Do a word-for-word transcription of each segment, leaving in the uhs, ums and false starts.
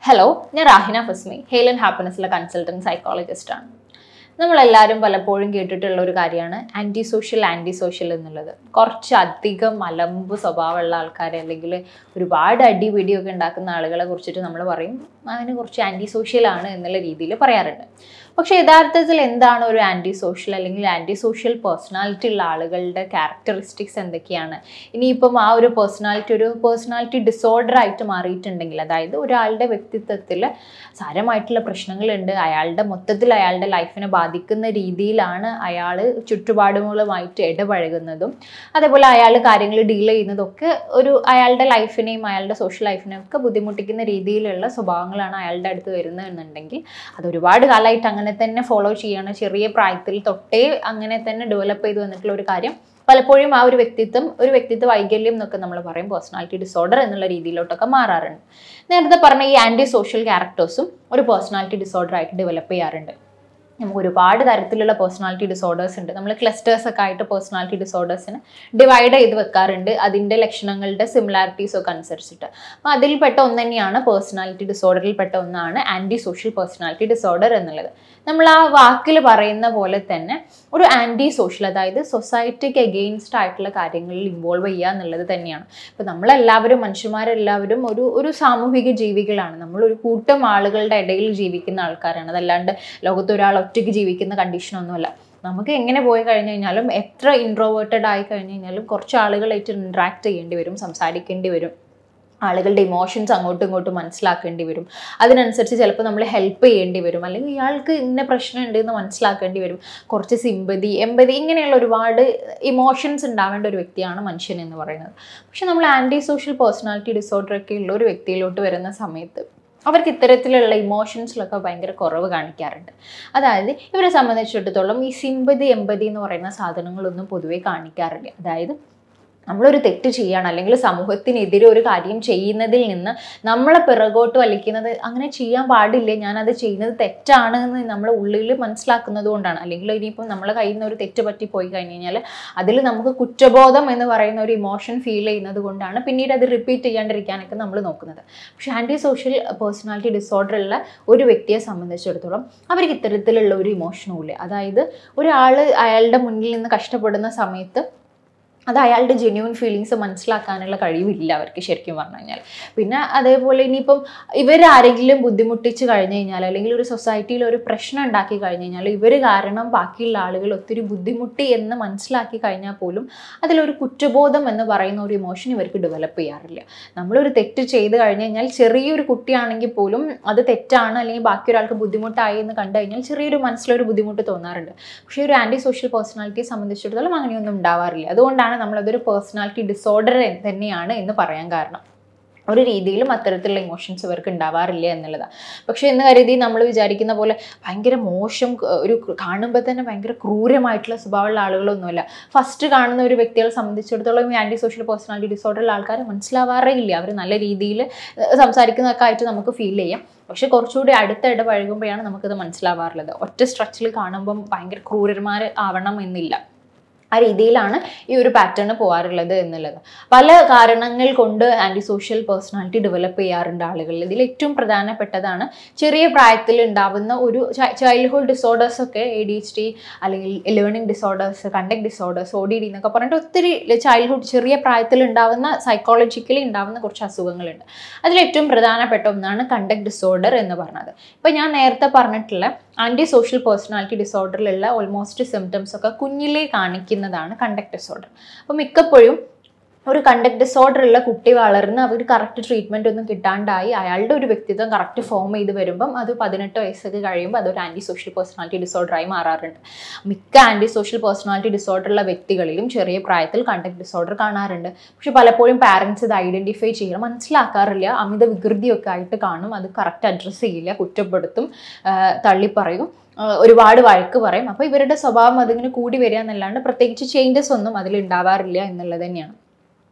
Hello, ഞാൻ Rahina Fasmi, hale and ഹാപ്പിനെസ്സിലെ consultant സൈക്കോളജിസ്റ്റാണ്. നമ്മളെല്ലാവരും പലപ്പോഴും കേട്ടിട്ടുള്ള ഒരു കാര്യമാണ് ആൻറ്റി സോഷ്യൽ ആൻറ്റി സോഷ്യൽ എന്നുള്ളത്. കുറച്ചധികം അലമ്പ് സ്വഭാവമുള്ള ആൾക്കാരെ അല്ലെങ്കിൽ ഒരുപാട് അടിപിടിയൊക്കെ ഉണ്ടാക്കുന്ന ആളുകളെ കുറിച്ചിട്ട് നമ്മൾ പറയും അതിന് കുറച്ച് ആൻറ്റി സോഷ്യലാണ് എന്നുള്ള രീതിയിൽ പറയാറുണ്ട്. പക്ഷേ യഥാർത്ഥത്തിൽ എന്താണ് ഒരു ആൻറ്റി സോഷ്യൽ അല്ലെങ്കിൽ ആൻറ്റി സോഷ്യൽ പേഴ്സണാലിറ്റി ഉള്ള ആളുകളുടെ ക്യാരക്ടറിസ്റ്റിക്സ് എന്തൊക്കെയാണ്? ഇനിയിപ്പം ആ ഒരു പേഴ്സണാലിറ്റി ഒരു പേഴ്സണാലിറ്റി ഡിസോർഡർ ആയിട്ട് മാറിയിട്ടുണ്ടെങ്കിൽ, അതായത് ഒരാളുടെ വ്യക്തിത്വത്തിൽ സാരമായിട്ടുള്ള പ്രശ്നങ്ങളുണ്ട്, അയാളുടെ മൊത്തത്തിൽ അയാളുടെ ലൈഫിനെ ബാധിക്കുന്ന രീതിയിലാണ് അയാൾ ചുറ്റുപാടുകളുമായിട്ട് ഇടപഴകുന്നതും അതേപോലെ അയാൾ കാര്യങ്ങൾ ഡീൽ ചെയ്യുന്നതൊക്കെ ഒരു അയാളുടെ ലൈഫിനെയും അയാളുടെ സോഷ്യൽ ലൈഫിനെയും ഒക്കെ ബുദ്ധിമുട്ടിക്കുന്ന രീതിയിലുള്ള സ്വഭാവങ്ങളാണ് അയാളുടെ അടുത്ത് വരുന്നതെന്നുണ്ടെങ്കിൽ അത് ഒരുപാട് കാലമായിട്ട് അങ്ങനെ തന്നെ ഫോളോ ചെയ്യണം. ചെറിയ പ്രായത്തിൽ തൊട്ടേ അങ്ങനെ തന്നെ ഡെവലപ്പ് ചെയ്ത് വന്നിട്ടുള്ള ഒരു കാര്യം പലപ്പോഴും ആ ഒരു വ്യക്തിത്വം ഒരു വ്യക്തിത്വ വൈകല്യം എന്നൊക്കെ നമ്മൾ പറയും, പേഴ്സണാലിറ്റി ഡിസോർഡർ എന്നുള്ള രീതിയിലോട്ടൊക്കെ മാറാറുണ്ട്. നേരത്തെ പറഞ്ഞ ഈ ആൻറ്റി സോഷ്യൽ ക്യാരക്ടേഴ്സും ഒരു പേഴ്സണാലിറ്റി ഡിസോർഡർ ആയിട്ട് ഡെവലപ്പ് ചെയ്യാറുണ്ട്. നമുക്ക് ഒരുപാട് തരത്തിലുള്ള പേഴ്സണാലിറ്റി ഡിസോർഡേഴ്സ് ഉണ്ട്. നമ്മൾ ക്ലസ്റ്റേഴ്സ് ഒക്കെ ആയിട്ട് പേഴ്സണാലിറ്റി ഡിസോർഡേഴ്സിന് ഡിവൈഡ് ചെയ്ത് വെക്കാറുണ്ട്, അതിൻ്റെ ലക്ഷണങ്ങളുടെ സിമിലാരിറ്റീസ് ഒക്കെ അനുസരിച്ചിട്ട്. അപ്പോൾ അതിൽപ്പെട്ട ഒന്ന് തന്നെയാണ് പേഴ്സണാലിറ്റി ഡിസോർഡറിൽപ്പെട്ട ഒന്നാണ് ആൻറ്റി സോഷ്യൽ പേഴ്സണാലിറ്റി ഡിസോർഡർ എന്നുള്ളത്. നമ്മൾ ആ വാക്കിൽ പറയുന്ന പോലെ തന്നെ ഒരു ആൻറ്റി സോഷ്യൽ, അതായത് സൊസൈറ്റിക്ക് എഗെയിൻസ്റ്റ് ആയിട്ടുള്ള കാര്യങ്ങളിൽ ഇൻവോൾവ് ചെയ്യുക എന്നുള്ളത് തന്നെയാണ്. ഇപ്പോൾ നമ്മളെല്ലാവരും മനുഷ്യന്മാരെല്ലാവരും ഒരു ഒരു സാമൂഹിക ജീവികളാണ്. നമ്മളൊരു കൂട്ടം ആളുകളുടെ ഇടയിൽ ജീവിക്കുന്ന ആൾക്കാരാണ്. അതല്ലാണ്ട് ലോകത്ത് ഒരാൾ ഒറ്റയ്ക്ക് ജീവിക്കുന്ന കണ്ടീഷനൊന്നുമല്ല. നമുക്ക് എങ്ങനെ പോയി കഴിഞ്ഞ് കഴിഞ്ഞാലും എത്ര ഇൻട്രോവേർട്ടഡ് ആയി കഴിഞ്ഞ് കഴിഞ്ഞാലും കുറച്ച് ആളുകളായിട്ട് ഇൻട്രാക്ട് ചെയ്യേണ്ടി വരും, സംസാരിക്കേണ്ടി വരും, ആളുകളുടെ ഇമോഷൻസ് അങ്ങോട്ടും ഇങ്ങോട്ടും മനസ്സിലാക്കേണ്ടി വരും. അതിനനുസരിച്ച് ചിലപ്പോൾ നമ്മൾ ഹെൽപ്പ് ചെയ്യേണ്ടി വരും, അല്ലെങ്കിൽ ഇയാൾക്ക് ഇന്ന പ്രശ്നം ഉണ്ട് എന്ന് മനസ്സിലാക്കേണ്ടി വരും. കുറച്ച് സിമ്പതി, എമ്പതി, ഇങ്ങനെയുള്ള ഒരുപാട് ഇമോഷൻസ് ഉണ്ടാവേണ്ട ഒരു വ്യക്തിയാണ് മനുഷ്യൻ എന്ന് പറയുന്നത്. പക്ഷെ നമ്മൾ ആൻറ്റി സോഷ്യൽ പേഴ്സണാലിറ്റി ഡിസോർഡർ ഒക്കെ ഉള്ള ഒരു വ്യക്തിയിലോട്ട് വരുന്ന സമയത്ത് അവർക്ക് ഇത്തരത്തിലുള്ള ഇമോഷൻസിലൊക്കെ ഭയങ്കര കുറവ് കാണിക്കാറുണ്ട്. അതായത് ഇവരെ സംബന്ധിച്ചിടത്തോളം ഈ സിമ്പതി എമ്പതി എന്ന് പറയുന്ന സാധനങ്ങളൊന്നും പൊതുവേ കാണിക്കാറില്ല. അതായത് നമ്മളൊരു തെറ്റ് ചെയ്യുകയാണ് അല്ലെങ്കിൽ സമൂഹത്തിനെതിരെ ഒരു കാര്യം ചെയ്യുന്നതിൽ നിന്ന് നമ്മളെ പിറകോട്ട് വലിക്കുന്നത്, അങ്ങനെ ചെയ്യാൻ പാടില്ല, ഞാനത് ചെയ്യുന്നത് തെറ്റാണ് എന്ന് നമ്മൾ ഉള്ളിൽ മനസ്സിലാക്കുന്നത് കൊണ്ടാണ്. അല്ലെങ്കിൽ ഇനിയിപ്പം നമ്മളെ കയ്യിൽ നിന്ന് ഒരു തെറ്റ് പറ്റി പോയി കഴിഞ്ഞ് കഴിഞ്ഞാൽ അതിൽ നമുക്ക് കുറ്റബോധം എന്ന് പറയുന്ന ഒരു ഇമോഷൻ ഫീൽ ചെയ്യുന്നത് കൊണ്ടാണ് പിന്നീട് അത് റിപ്പീറ്റ് ചെയ്യാണ്ടിരിക്കാനൊക്കെ നമ്മൾ നോക്കുന്നത്. പക്ഷേ ആൻറ്റി സോഷ്യൽ പേഴ്സണാലിറ്റി ഡിസോർഡറുള്ള ഒരു വ്യക്തിയെ സംബന്ധിച്ചിടത്തോളം അവർക്ക് ഇത്തരത്തിലുള്ള ഒരു ഇമോഷനും ഇല്ല. അതായത് ഒരാൾ അയാളുടെ മുന്നിൽ നിന്ന് കഷ്ടപ്പെടുന്ന സമയത്ത് അത് അയാളുടെ ജെന്യൂൻ ഫീലിങ്സ് മനസ്സിലാക്കാനുള്ള കഴിവില്ല അവർക്ക് ശരിക്കും പറഞ്ഞു കഴിഞ്ഞാൽ. പിന്നെ അതേപോലെ ഇനിയിപ്പം ഇവരാരെങ്കിലും ബുദ്ധിമുട്ടിച്ച് കഴിഞ്ഞ് കഴിഞ്ഞാൽ അല്ലെങ്കിൽ ഒരു സൊസൈറ്റിയിൽ ഒരു പ്രശ്നം ഉണ്ടാക്കി കഴിഞ്ഞ് കഴിഞ്ഞാൽ ഇവർ കാരണം ബാക്കിയുള്ള ആളുകൾ ഒത്തിരി ബുദ്ധിമുട്ടി എന്ന് മനസ്സിലാക്കി കഴിഞ്ഞാൽ പോലും അതിലൊരു കുറ്റബോധം എന്ന് പറയുന്ന ഒരു ഇമോഷൻ ഇവർക്ക് ഡെവലപ്പ് ചെയ്യാറില്ല. നമ്മളൊരു തെറ്റ് ചെയ്ത് കഴിഞ്ഞ് കഴിഞ്ഞാൽ ചെറിയൊരു കുട്ടിയാണെങ്കിൽ പോലും അത് തെറ്റാണ് അല്ലെങ്കിൽ ബാക്കി ഒരാൾക്ക് ബുദ്ധിമുട്ടായി എന്ന് കണ്ടു കഴിഞ്ഞാൽ ചെറിയൊരു മനസ്സിലൊരു ബുദ്ധിമുട്ട് തോന്നാറുണ്ട്. പക്ഷേ ഒരു ആൻറ്റി സോഷ്യൽ പേഴ്സണാലിറ്റിയെ സംബന്ധിച്ചിടത്തോളം അങ്ങനെയൊന്നും ഉണ്ടാവാറില്ല. അതുകൊണ്ടാണ് നമ്മളതൊരു പേഴ്സണാലിറ്റി ഡിസോർഡർ തന്നെയാണ് എന്ന് പറയാൻ കാരണം. ഒരു രീതിയിലും അത്തരത്തിലുള്ള ഇമോഷൻസ് ഇവർക്ക് ഉണ്ടാവാറില്ല എന്നുള്ളതാണ്. പക്ഷേ എന്ന് കരുതി നമ്മൾ വിചാരിക്കുന്ന പോലെ ഭയങ്കര മോശം, ഒരു കാണുമ്പോൾ തന്നെ ഭയങ്കര ക്രൂരമായിട്ടുള്ള സ്വഭാവമുള്ള ആളുകളൊന്നുമല്ല. ഫസ്റ്റ് കാണുന്ന ഒരു വ്യക്തികളെ സംബന്ധിച്ചിടത്തോളം ഈ ആൻറ്റി സോഷ്യൽ പേഴ്സണാലിറ്റി ഡിസോർഡറുള്ള ആൾക്കാരെ മനസ്സിലാവാറേ ഇല്ല. അവർ നല്ല രീതിയിൽ സംസാരിക്കുന്നതൊക്കെ ആയിട്ട് നമുക്ക് ഫീൽ ചെയ്യാം. പക്ഷെ കുറച്ചുകൂടി അടുത്ത ഇടപഴകുമ്പോഴാണ് നമുക്കത് മനസ്സിലാവാറുള്ളത്. ഒറ്റ സ്ട്രക്ചറിൽ കാണുമ്പം ഭയങ്കര ക്രൂരന്മാർ ആവണം എന്നില്ല. ആ രീതിയിലാണ് ഈ ഒരു പാറ്റേൺ പോകാറുള്ളത് എന്നുള്ളത്. പല കാരണങ്ങൾ കൊണ്ട് ആൻറ്റി സോഷ്യൽ പേഴ്സണാലിറ്റി ഡെവലപ്പ് ചെയ്യാറുണ്ട് ആളുകളിൽ. ഇതിൽ ഏറ്റവും പ്രധാനപ്പെട്ടതാണ് ചെറിയ പ്രായത്തിൽ ഉണ്ടാവുന്ന ഒരു ചൈൽഡ്ഹുഡ് ഡിസോർഡേഴ്സ് ഒക്കെ, എ ഡി എച്ച് ഡി അല്ലെങ്കിൽ learning disorders, conduct disorders, O D D എന്നൊക്കെ പറഞ്ഞിട്ട് ഒത്തിരി ചൈൽഡ്ഹുഡ് ചെറിയ പ്രായത്തിൽ ഉണ്ടാവുന്ന സൈക്കോളജിക്കലി ഉണ്ടാവുന്ന കുറച്ച് അസുഖങ്ങളുണ്ട്. അതിലേറ്റവും പ്രധാനപ്പെട്ട ഒന്നാണ് കണ്ടക്ട് ഡിസോർഡർ എന്ന് പറഞ്ഞത്. ഇപ്പം ഞാൻ നേരത്തെ പറഞ്ഞിട്ടുള്ള ആൻറ്റി സോഷ്യൽ പേഴ്സണാലിറ്റി ഡിസോർഡറിലുള്ള ഓൾമോസ്റ്റ് സിംറ്റംസ് ഒക്കെ കുഞ്ഞിലേ കാണിക്കുന്നതാണ് കണ്ടക്ട് ഡിസോർഡർ. അപ്പോൾ മിക്കപ്പോഴും ഒരു കണ്ടക്ട് ഡിസോർഡർ ഉള്ള കുട്ടി വളർന്ന് അവർ കറക്റ്റ് ട്രീറ്റ്മെൻറ്റ് ഒന്നും കിട്ടാണ്ടായി അയാളുടെ ഒരു വ്യക്തിത്വം കറക്റ്റ് ഫോം ചെയ്ത് വരുമ്പം അത് പതിനെട്ട് വയസ്സൊക്കെ കഴിയുമ്പോൾ അതൊരു ആൻറ്റി സോഷ്യൽ പേഴ്സണാലിറ്റി ഡിസോർഡറായി മാറാറുണ്ട്. മിക്ക ആൻറ്റി സോഷ്യൽ പേഴ്സണാലിറ്റി ഡിസോർഡറുള്ള വ്യക്തികളിലും ചെറിയ പ്രായത്തിൽ കണ്ടക്ട് ഡിസോർഡർ കാണാറുണ്ട്. പക്ഷെ പലപ്പോഴും പാരൻസ് ഇത് ഐഡൻറ്റിഫൈ ചെയ്യണം, മനസ്സിലാക്കാറില്ല. അമിത വികൃതിയൊക്കെ ആയിട്ട് കാണും, അത് കറക്റ്റ് അഡ്രസ്സ് ചെയ്യില്ല, കുറ്റപ്പെടുത്തും, തള്ളിപ്പറയും, ഒരുപാട് വഴക്ക് പറയും. അപ്പോൾ ഇവരുടെ സ്വഭാവം അതിങ്ങനെ കൂടി വരിക എന്നല്ലാണ്ട് പ്രത്യേകിച്ച് ചേഞ്ചസ് ഒന്നും അതിൽ ഉണ്ടാവാറില്ല എന്നുള്ളത് തന്നെയാണ്.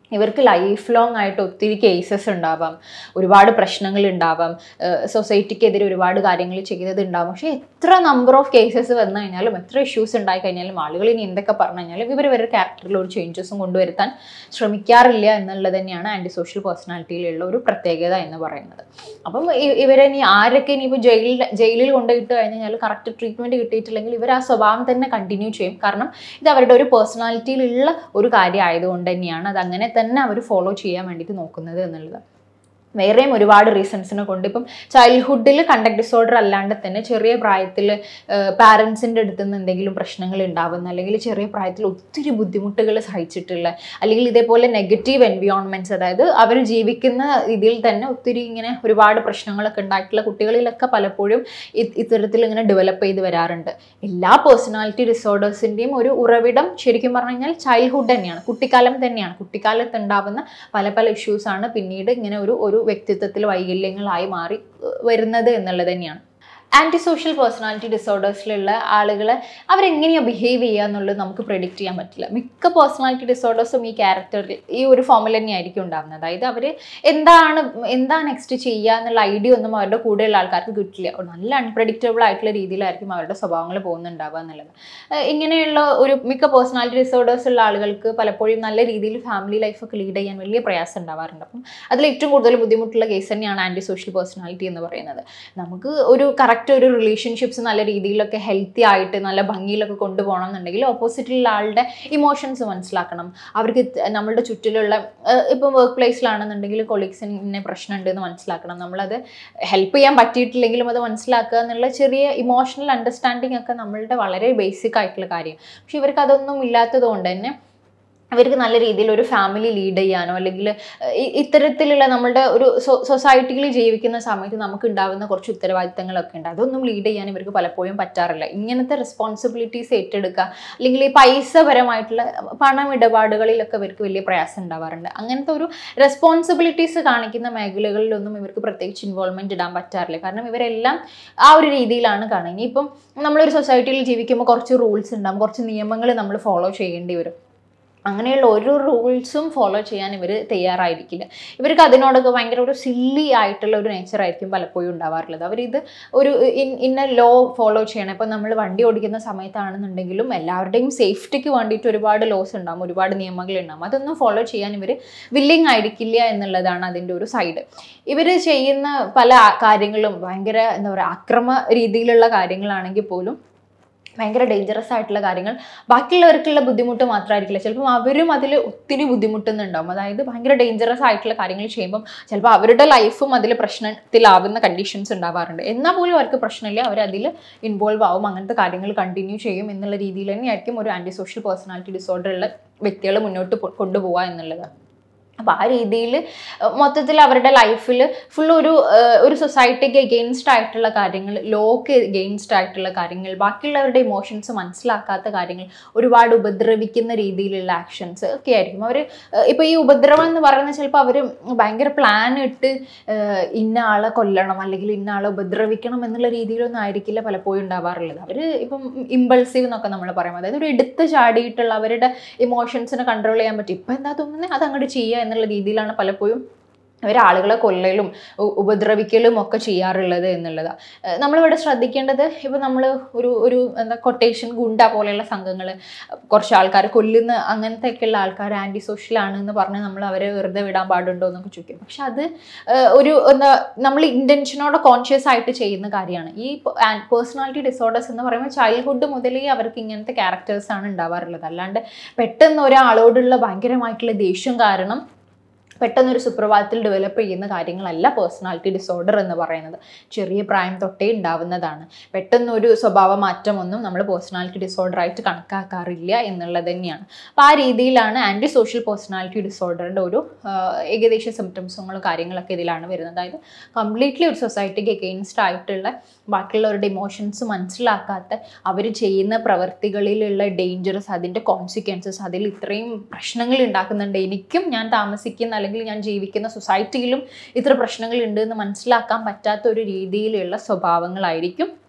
ഇവർക്ക് ലൈഫ് ലോങ് ആയിട്ട് ഒത്തിരി കേസസ് ഉണ്ടാവാം, ഒരുപാട് പ്രശ്നങ്ങൾ ഉണ്ടാവാം, സൊസൈറ്റിക്കെതിരെ ഒരുപാട് കാര്യങ്ങൾ ചെയ്യുന്നത് ഉണ്ടാവാം. പക്ഷേ എത്ര നമ്പർ ഓഫ് കേസസ് വന്നു കഴിഞ്ഞാലും എത്ര ഇഷ്യൂസ് ഉണ്ടായി കഴിഞ്ഞാലും ആളുകൾ ഇനി എന്തൊക്കെ പറഞ്ഞു കഴിഞ്ഞാലും ഇവർ ഇവരുടെ ക്യാരക്ടറിൽ ഒരു ചേഞ്ചസും കൊണ്ടുവരുത്താൻ ശ്രമിക്കാറില്ല എന്നുള്ളത് തന്നെയാണ് ആൻറ്റി സോഷ്യൽ പേഴ്സണാലിറ്റിയിലുള്ള ഒരു പ്രത്യേകത എന്ന് പറയുന്നത്. അപ്പം ഇവരെ ഇനി ആരൊക്കെ ഇനിയിപ്പോൾ ജയിലിൽ ജയിലിൽ കൊണ്ടുപോയിട്ട് കഴിഞ്ഞാൽ കറക്റ്റ് ട്രീറ്റ്മെൻറ്റ് കിട്ടിയിട്ടില്ലെങ്കിൽ ഇവർ ആ സ്വഭാവം തന്നെ കണ്ടിന്യൂ ചെയ്യും. കാരണം ഇത് അവരുടെ ഒരു പേഴ്സണാലിറ്റിയിലുള്ള ഒരു കാര്യം ആയതുകൊണ്ട് തന്നെയാണ് അത് അങ്ങനെ തന്നെ അവർ ഫോളോ ചെയ്യാൻ വേണ്ടിയിട്ട് നോക്കുന്നത് എന്നുള്ളത്. വേറെയും ഒരുപാട് റീസൺസിനെ കൊണ്ട് ഇപ്പം ചൈൽഡ്ഹുഡിൽ കണ്ടക്ട് ഡിസോർഡർ അല്ലാണ്ട് തന്നെ ചെറിയ പ്രായത്തിൽ പാരൻസിൻ്റെ അടുത്ത് നിന്ന് എന്തെങ്കിലും പ്രശ്നങ്ങൾ ഉണ്ടാവുന്ന, അല്ലെങ്കിൽ ചെറിയ പ്രായത്തിൽ ഒത്തിരി ബുദ്ധിമുട്ടുകൾ സഹിച്ചിട്ടുള്ള, അല്ലെങ്കിൽ ഇതേപോലെ നെഗറ്റീവ് എൻവിയോൺമെൻറ്റ്സ്, അതായത് അവർ ജീവിക്കുന്ന ഇതിൽ തന്നെ ഒത്തിരി ഇങ്ങനെ ഒരുപാട് പ്രശ്നങ്ങളൊക്കെ ഉണ്ടായിട്ടുള്ള കുട്ടികളിലൊക്കെ പലപ്പോഴും ഇത്തരത്തിൽ ഇങ്ങനെ ഡെവലപ്പ് ചെയ്ത് വരാറുണ്ട്. എല്ലാ പേഴ്സണാലിറ്റി ഡിസോർഡേഴ്സിൻ്റെയും ഒരു ഉറവിടം ശരിക്കും പറഞ്ഞു കഴിഞ്ഞാൽ ചൈൽഡ്ഹുഡ് തന്നെയാണ്, കുട്ടിക്കാലം തന്നെയാണ്. കുട്ടിക്കാലത്ത് ഉണ്ടാവുന്ന പല പല ഇഷ്യൂസാണ് പിന്നീട് ഇങ്ങനെ ഒരു ഒരു വ്യക്തിത്വത്തിൽ വൈകല്യങ്ങളായി മാറി വരുന്നത് എന്നുള്ളത് തന്നെയാണ്. ആൻറ്റി സോഷ്യൽ പേഴ്സണാലിറ്റി ഡിസോർഡേഴ്സിലുള്ള ആളുകളെ അവരെങ്ങനെയാണ് ബിഹേവ് ചെയ്യുക എന്നുള്ളത് നമുക്ക് പ്രെഡിക്റ്റ് ചെയ്യാൻ പറ്റില്ല. മിക്ക പേഴ്സണാലിറ്റി ഡിസോർഡേഴ്സും ഈ ക്യാരക്ടറിൽ ഈ ഒരു ഫോമിൽ തന്നെയായിരിക്കും ഉണ്ടാകുന്നത്. അതായത് അവർ എന്താണ് എന്താ നെക്സ്റ്റ് ചെയ്യുക എന്നുള്ള ഐഡിയ ഒന്നും അവരുടെ കൂടെയുള്ള ആൾക്കാർക്ക് കിട്ടില്ല. നല്ല അൺപ്രഡിക്റ്റബിൾ ആയിട്ടുള്ള രീതിയിലായിരിക്കും അവരുടെ സ്വഭാവങ്ങൾ പോകുന്നുണ്ടാവുക എന്നുള്ളത്. ഇങ്ങനെയുള്ള ഒരു മിക്ക പേഴ്സണാലിറ്റി ഡിസോർഡേഴ്സ് ഉള്ള ആളുകൾക്ക് പലപ്പോഴും നല്ല രീതിയിൽ ഫാമിലി ലൈഫൊക്കെ ലീഡ് ചെയ്യാൻ വലിയ പ്രയാസം ഉണ്ടാവാറുണ്ട്. അപ്പം അതിൽ ഏറ്റവും കൂടുതൽ ബുദ്ധിമുട്ടുള്ള കേസ് തന്നെയാണ് ആൻറ്റി സോഷ്യൽ പേഴ്സണാലിറ്റി എന്ന് പറയുന്നത്. നമുക്ക് ഒരു കറക്റ്റ് ഒരു റിലേഷൻഷിപ്സ് നല്ല രീതിയിലൊക്കെ ഹെൽത്തി ആയിട്ട് നല്ല ഭംഗിയിലൊക്കെ കൊണ്ടുപോകണം എന്നുണ്ടെങ്കിൽ ഓപ്പോസിറ്റിലുള്ള ആളുടെ ഇമോഷൻസ് മനസ്സിലാക്കണം. അവർക്ക് നമ്മളുടെ ചുറ്റിലുള്ള ഇപ്പം വർക്ക് പ്ലേസിലാണെന്നുണ്ടെങ്കിൽ കൊളീഗ്സിന് ഇന്ന പ്രശ്നമുണ്ട് എന്ന് മനസ്സിലാക്കണം. നമ്മളത് ഹെൽപ്പ് ചെയ്യാൻ പറ്റിയിട്ടില്ലെങ്കിലും അത് മനസ്സിലാക്കുക എന്നുള്ള ചെറിയ ഇമോഷണൽ അണ്ടർസ്റ്റാൻഡിങ് ഒക്കെ നമ്മളുടെ വളരെ ബേസിക് ആയിട്ടുള്ള കാര്യം. പക്ഷെ ഇവർക്ക് അതൊന്നും ഇല്ലാത്തത് കൊണ്ട് തന്നെ അവർക്ക് നല്ല രീതിയിൽ ഒരു ഫാമിലി ലീഡ് ചെയ്യാനോ അല്ലെങ്കിൽ ഇത്തരത്തിലുള്ള നമ്മളുടെ ഒരു സൊസൈറ്റിയിൽ ജീവിക്കുന്ന സമയത്ത് നമുക്ക് ഉണ്ടാകുന്ന കുറച്ച് ഉത്തരവാദിത്തങ്ങളൊക്കെ ഉണ്ട്, അതൊന്നും ലീഡ് ചെയ്യാൻ ഇവർക്ക് പലപ്പോഴും പറ്റാറില്ല. ഇങ്ങനത്തെ റെസ്പോൺസിബിലിറ്റീസ് ഏറ്റെടുക്കുക അല്ലെങ്കിൽ ഈ പൈസപരമായിട്ടുള്ള പണമിടപാടുകളിലൊക്കെ ഇവർക്ക് വലിയ പ്രയാസം ഉണ്ടാവാറുണ്ട്. അങ്ങനത്തെ ഒരു റെസ്പോൺസിബിലിറ്റീസ് കാണിക്കുന്ന മേഖലകളിലൊന്നും ഇവർക്ക് പ്രത്യേകിച്ച് ഇൻവോൾവ്മെൻറ്റ് ഇടാൻ പറ്റാറില്ല. കാരണം ഇവരെല്ലാം ആ ഒരു രീതിയിലാണ് കാണുക. ഇനിയിപ്പം നമ്മളൊരു സൊസൈറ്റിയിൽ ജീവിക്കുമ്പോൾ കുറച്ച് റൂൾസ് ഉണ്ടാകും, കുറച്ച് നിയമങ്ങൾ നമ്മൾ ഫോളോ ചെയ്യേണ്ടി വരും. അങ്ങനെയുള്ള ഒരു റൂൾസും ഫോളോ ചെയ്യാൻ ഇവർ തയ്യാറായിരിക്കില്ല. ഇവർക്ക് അതിനോടൊക്കെ ഭയങ്കര ഒരു സില്ലി ആയിട്ടുള്ള ഒരു നേച്ചറായിരിക്കും പലപ്പോഴും ഉണ്ടാവാറുള്ളത്. അവരിത് ഒരു ഇൻ ഇന്ന ലോ ഫോളോ ചെയ്യണം. ഇപ്പം നമ്മൾ വണ്ടി ഓടിക്കുന്ന സമയത്താണെന്നുണ്ടെങ്കിലും എല്ലാവരുടെയും സേഫ്റ്റിക്ക് വേണ്ടിയിട്ട് ഒരുപാട് ലോസ് ഉണ്ടാകും, ഒരുപാട് നിയമങ്ങൾ ഉണ്ടാകും. അതൊന്നും ഫോളോ ചെയ്യാൻ ഇവർ വില്ലിങ് ആയിരിക്കില്ല എന്നുള്ളതാണ് അതിൻ്റെ ഒരു സൈഡ്. ഇവർ ചെയ്യുന്ന പല കാര്യങ്ങളും ഭയങ്കര എന്താ പറയുക അക്രമ രീതിയിലുള്ള കാര്യങ്ങളാണെങ്കിൽ പോലും ഭയങ്കര ഡേഞ്ചറസ് ആയിട്ടുള്ള കാര്യങ്ങൾ, ബാക്കിയുള്ളവർക്കുള്ള ബുദ്ധിമുട്ട് മാത്രമായിരിക്കില്ല, ചിലപ്പം അവരും അതിൽ ഒത്തിരി ബുദ്ധിമുട്ടുന്നുണ്ടാവും. അതായത് ഭയങ്കര ഡേഞ്ചറസ് ആയിട്ടുള്ള കാര്യങ്ങൾ ചെയ്യുമ്പം ചിലപ്പോൾ അവരുടെ ലൈഫും അതിൽ പ്രശ്നത്തിലാവുന്ന കണ്ടീഷൻസ് ഉണ്ടാവാറുണ്ട്. എന്നാൽ പോലും അവർക്ക് പ്രശ്നമില്ല, അവരതിൽ ഇൻവോൾവ് ആവും, അങ്ങനത്തെ കാര്യങ്ങൾ കണ്ടിന്യൂ ചെയ്യും എന്നുള്ള രീതിയിൽ തന്നെയായിരിക്കും ഒരു ആൻറ്റി സോഷ്യൽ പേഴ്സണാലിറ്റി ഡിസോർഡർ ഉള്ള വ്യക്തികൾ മുന്നോട്ട് കൊണ്ടുപോകുക എന്നുള്ളത്. അപ്പോൾ ആ രീതിയിൽ മൊത്തത്തിൽ അവരുടെ ലൈഫിൽ ഫുൾ ഒരു ഒരു സൊസൈറ്റിക്ക് എഗെയിൻസ്റ്റ് ആയിട്ടുള്ള കാര്യങ്ങൾ, ലോക്ക് എഗെയിൻസ്റ്റ് ആയിട്ടുള്ള കാര്യങ്ങൾ, ബാക്കിയുള്ളവരുടെ ഇമോഷൻസ് മനസ്സിലാക്കാത്ത കാര്യങ്ങൾ, ഒരുപാട് ഉപദ്രവിക്കുന്ന രീതിയിലുള്ള ആക്ഷൻസ് ഒക്കെ ആയിരിക്കും അവർ. ഇപ്പോൾ ഈ ഉപദ്രവം എന്ന് പറയുന്നത് ചിലപ്പോൾ അവർ ഭയങ്കര പ്ലാൻ ഇട്ട് ഇന്ന ആളെ കൊല്ലണം അല്ലെങ്കിൽ ഇന്ന ആളെ ഉപദ്രവിക്കണം എന്നുള്ള രീതിയിലൊന്നും ആയിരിക്കില്ല പലപ്പോഴും ഉണ്ടാവാറുള്ളത്. അവർ ഇപ്പം ഇമ്പൾസീവ് എന്നൊക്കെ നമ്മൾ പറയും, അതായത് ഒരു എടുത്ത് ചാടിയിട്ടുള്ള അവരുടെ ഇമോഷൻസിനെ കൺട്രോൾ ചെയ്യാൻ പറ്റും. ഇപ്പം എന്താ തോന്നുന്നത് അത് അങ്ങോട്ട് ചെയ്യുക എന്നുള്ള രീതിയിലാണ് പലപ്പോഴും അവർ ആളുകളെ കൊല്ലലും ഉപദ്രവിക്കലും ഒക്കെ ചെയ്യാറുള്ളത് എന്നുള്ളതാണ്. നമ്മളിവിടെ ശ്രദ്ധിക്കേണ്ടത്, ഇപ്പോൾ നമ്മൾ ഒരു ഒരു എന്താ കൊട്ടേഷൻ ഗുണ്ട പോലെയുള്ള സംഘങ്ങൾ കുറച്ച് ആൾക്കാർ കൊല്ലുന്ന അങ്ങനത്തെയൊക്കെയുള്ള ആൾക്കാർ ആൻറ്റി സോഷ്യലാണ് എന്ന് പറഞ്ഞ് നമ്മൾ അവരെ വെറുതെ വിടാൻ പാടുണ്ടോ എന്നൊക്കെ ചോദിക്കും. പക്ഷെ അത് ഒരു എന്താ നമ്മൾ ഇൻറ്റൻഷനോടെ കോൺഷ്യസ് ആയിട്ട് ചെയ്യുന്ന കാര്യമാണ്. ഈ പേഴ്സണാലിറ്റി ഡിസോർഡേഴ്സ് എന്ന് പറയുമ്പോൾ ചൈൽഡ്ഹുഡ് മുതലേ അവർക്ക് ഇങ്ങനത്തെ ക്യാരക്ടേഴ്സാണ് ഉണ്ടാവാറുള്ളത്. അല്ലാണ്ട് പെട്ടെന്ന് ഒരാളോടുള്ള ഭയങ്കരമായിട്ടുള്ള ദേഷ്യം കാരണം പെട്ടെന്നൊരു സുപ്രഭാതത്തിൽ ഡെവലപ്പ് ചെയ്യുന്ന കാര്യങ്ങളല്ല പേഴ്സണാലിറ്റി ഡിസോർഡർ എന്ന് പറയുന്നത്. ചെറിയ പ്രായം തൊട്ടേ ഉണ്ടാവുന്നതാണ്. പെട്ടെന്നൊരു സ്വഭാവ മാറ്റമൊന്നും നമ്മൾ പേഴ്സണാലിറ്റി ഡിസോർഡറായിട്ട് കണക്കാക്കാറില്ല എന്നുള്ളത് തന്നെയാണ്. അപ്പോൾ ആ രീതിയിലാണ് ആൻറ്റി സോഷ്യൽ പേഴ്സണാലിറ്റി ഡിസോർഡറിൻ്റെ ഒരു ഏകദേശ സിംറ്റംസുകളും കാര്യങ്ങളൊക്കെ ഇതിലാണ് വരുന്നത്. അതായത് കംപ്ലീറ്റ്ലി ഒരു സൊസൈറ്റിക്ക് എഗെയിൻസ്റ്റ് ആയിട്ടുള്ള ബാക്കിയുള്ളവരുടെ ഇമോഷൻസ് മനസ്സിലാക്കാത്ത, അവർ ചെയ്യുന്ന പ്രവൃത്തികളിലുള്ള ഡേഞ്ചറസ്, അതിൻ്റെ കോൺസിക്വൻസസ്, അതിൽ ഇത്രയും പ്രശ്നങ്ങൾ ഉണ്ടാക്കുന്നുണ്ട്, എനിക്കും ഞാൻ താമസിക്കുന്ന അല്ലെങ്കിൽ ഞാൻ ജീവിക്കുന്ന സൊസൈറ്റിയിലും ഇത്ര പ്രശ്നങ്ങളുണ്ട് എന്ന് മനസ്സിലാക്കാൻ പറ്റാത്ത ഒരു രീതിയിലുള്ള സ്വഭാവങ്ങളായിരിക്കും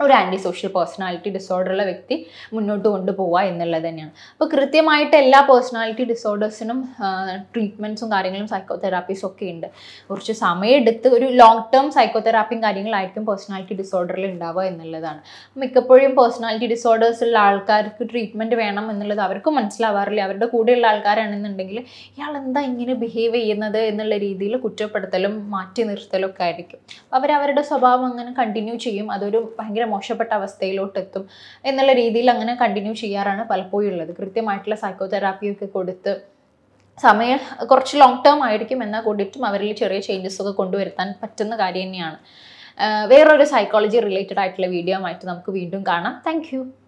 ഒരു ആൻറ്റി സോഷ്യൽ പേഴ്സണാലിറ്റി ഡിസോർഡറുള്ള വ്യക്തി മുന്നോട്ട് കൊണ്ടുപോവുക എന്നുള്ളത് തന്നെയാണ്. അപ്പോൾ കൃത്യമായിട്ട് എല്ലാ പേഴ്സണാലിറ്റി ഡിസോർഡേഴ്സിനും ട്രീറ്റ്മെൻറ്റ്സും കാര്യങ്ങളും സൈക്കോതെറാപ്പീസും ഒക്കെ ഉണ്ട്. കുറച്ച് സമയമെടുത്ത് ഒരു ലോങ് ടേം സൈക്കോതെറാപ്പിയും കാര്യങ്ങളായിരിക്കും പേഴ്സണാലിറ്റി ഡിസോർഡറിൽ ഉണ്ടാവുക എന്നുള്ളതാണ്. മിക്കപ്പോഴും പേഴ്സണാലിറ്റി ഡിസോർഡേഴ്സ് ഉള്ള ആൾക്കാർക്ക് ട്രീറ്റ്മെൻറ്റ് വേണം എന്നുള്ളത് അവർക്കും മനസ്സിലാവാറില്ല. അവരുടെ കൂടെയുള്ള ആൾക്കാരാണെന്നുണ്ടെങ്കിൽ ഇയാൾ എന്താ ഇങ്ങനെ ബിഹേവ് ചെയ്യുന്നത് എന്നുള്ള രീതിയിൽ കുറ്റപ്പെടുത്തലും മാറ്റി നിർത്തലും ഒക്കെ ആയിരിക്കും. അവരവരുടെ സ്വഭാവം അങ്ങനെ കണ്ടിന്യൂ ചെയ്യും. അതൊരു ഭയങ്കര മോശപ്പെട്ട അവസ്ഥയിലോട്ട് എത്തും എന്നുള്ള രീതിയിൽ അങ്ങനെ കണ്ടിന്യൂ ചെയ്യാറാണ് പലപ്പോഴും ഉള്ളത്. കൃത്യമായിട്ടുള്ള സൈക്കോതെറാപ്പിയൊക്കെ കൊടുത്ത് സമയം കുറച്ച് ലോങ് ടേം ആയിരിക്കും, എന്നാൽ കൂടിയിട്ടും അവരിൽ ചെറിയ ചേഞ്ചസ് ഒക്കെ കൊണ്ടുവരുത്താൻ പറ്റുന്ന കാര്യം തന്നെയാണ്. വേറൊരു സൈക്കോളജി റിലേറ്റഡ് ആയിട്ടുള്ള വീഡിയോ ആയിട്ട് നമുക്ക് വീണ്ടും കാണാം. താങ്ക്